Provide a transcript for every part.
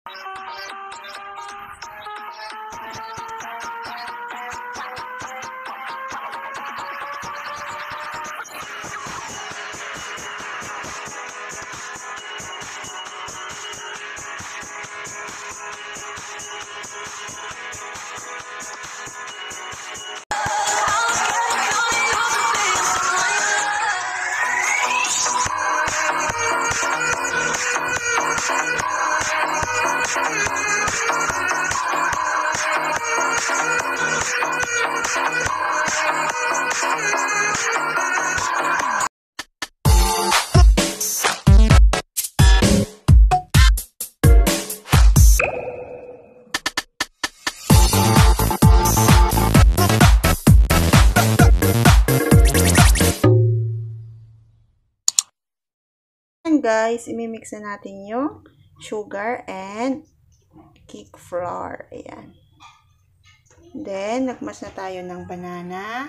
Guys, imimix na natin yung sugar and cake flour. Ayan. Then, nagmas na tayo ng banana,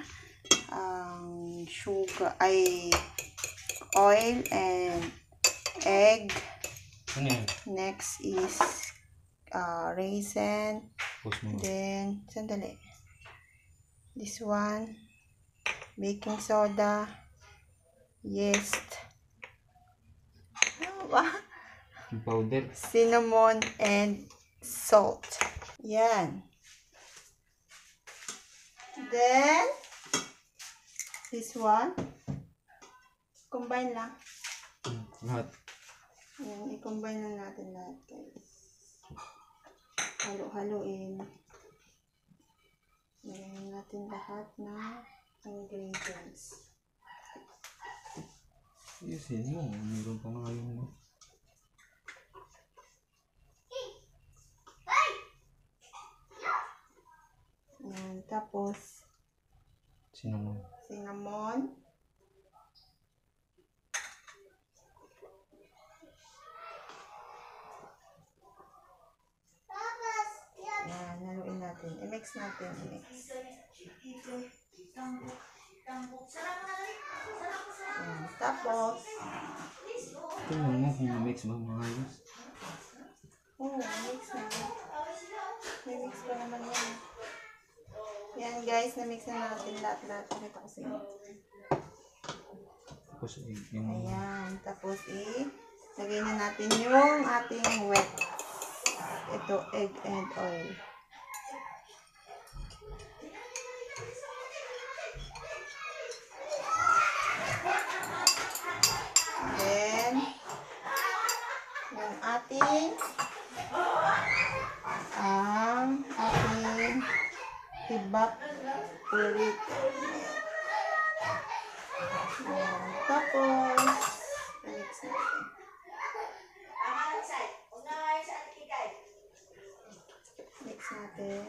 sugar, oil and egg. Next is raisin. Then, sandali. This one, baking soda, yeast, powder, cinnamon, and salt. Yan. Then, this one, combine lang. Lahat. Yan, i-combine lang natin lahat, guys. Halo-haloin. Lagyan natin lahat ng ingredients. Isin mo, meron pa nga yun, no? Yan, tapos Cinnamon. Yan, haluin natin. I-mix natin. Yan, tapos Tingnan mo kung na-mix ba maayos. oh, mix na. May mix pa naman yan. Yan guys, na-mix na natin lahat-lahat. Pakita ko sa inyo. Tapos yung... Ayan, tapos lagay na natin yung ating wet. Ito, egg and oil. Then, yung ating evaporated. Tapos, mix natin. Mix natin.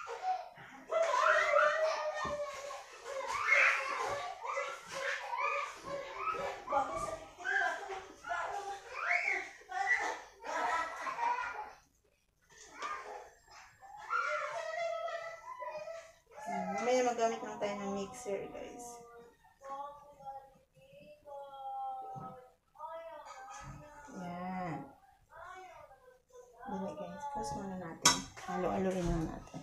Mamaya magamit lang tayo ng mixer, guys. Yan. Dali, guys. Pause muna natin. Halo-haloin lang natin.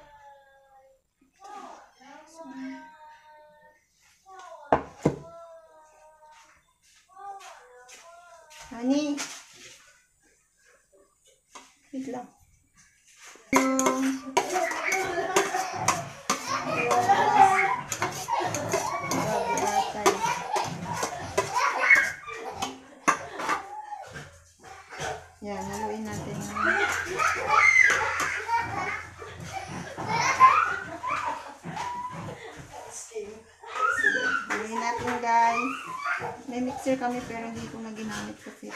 Honey. Wait lang. Yan, haluin natin. Haluin natin, guys. May mixer kami pero hindi ko na ginamit kasi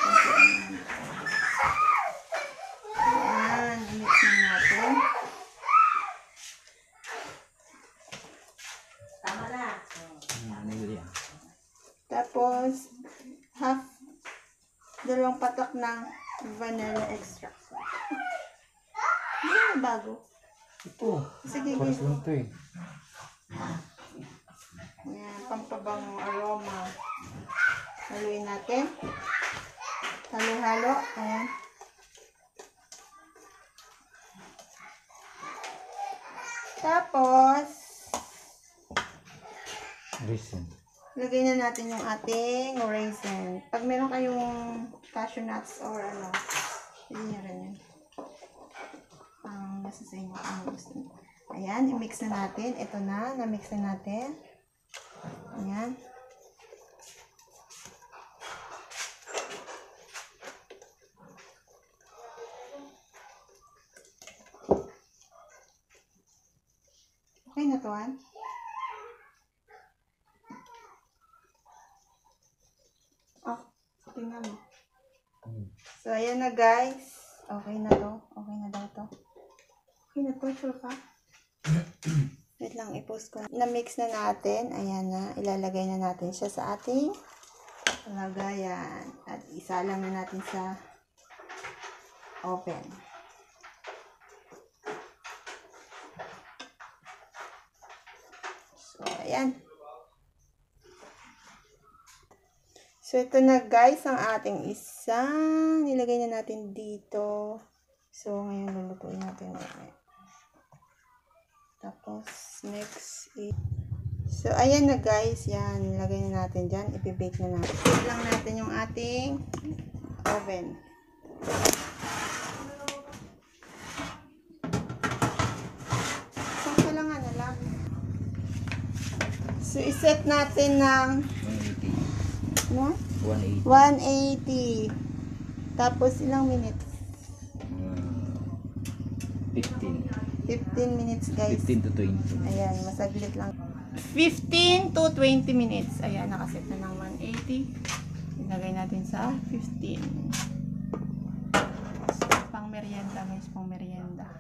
yan, mix na natin. Tama na. Tapos, dalawang patak ng vanilla extract. Hindi na bago. Ito. Sige, paras lang ito eh. Ayan, pampabang aroma. Haluin natin. Halo-halo. Ayan. Tapos, Raisin. lagay na natin yung ating raisin. Pag meron kayong cashew nuts or ano, hindi nyo rin yun. Nasa sa inyo ang gusto nyo. Ayan, i-mix na natin. Ito na, na-mix na natin. Ayan. Okay na to, han? Oh, tingnan mo. So, ayan na guys. Okay na to. Okay na daw to. Okay na to, sure ka? Wait lang, i-post ko. Na-mix na natin. Ayan na. Ilalagay na natin siya sa ating lagayan. At isa lang na natin sa oven. So, ayan. So, ito na guys, ang ating isa. Nilagay na natin dito. So, ngayon lulutuin natin. Tapos, next is... So, ayan na guys. Yan, nilagay na natin dyan. Ipibake na natin. Set lang natin yung ating oven. Sakto lang na lang. So, iset natin ng... 180. No? 180. 180. Tapos, ilang minutes? 15. 15 minutes, guys. 15 to 20. Ayan, masaglit lang. 15 to 20 minutes. Ayan, nakaset na ng 180. Ilagay natin sa 15. So, pang merienda, guys. Pang merienda.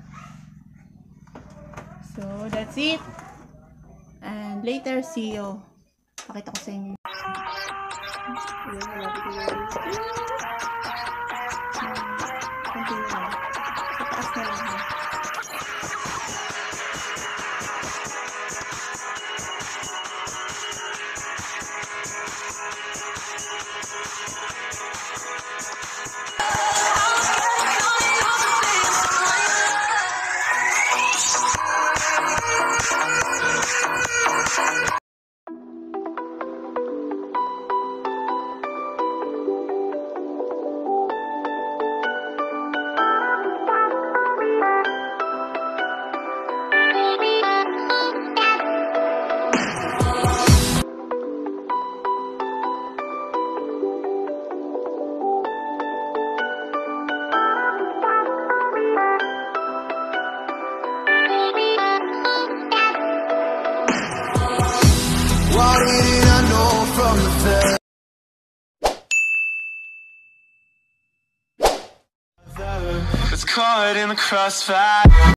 So, that's it. And later, see you. Pakita ko sa inyo. Ayan, malapit na yun. Continue na. Sa taas na lang. Why didn't I know from the first? It's caught in the crossfire.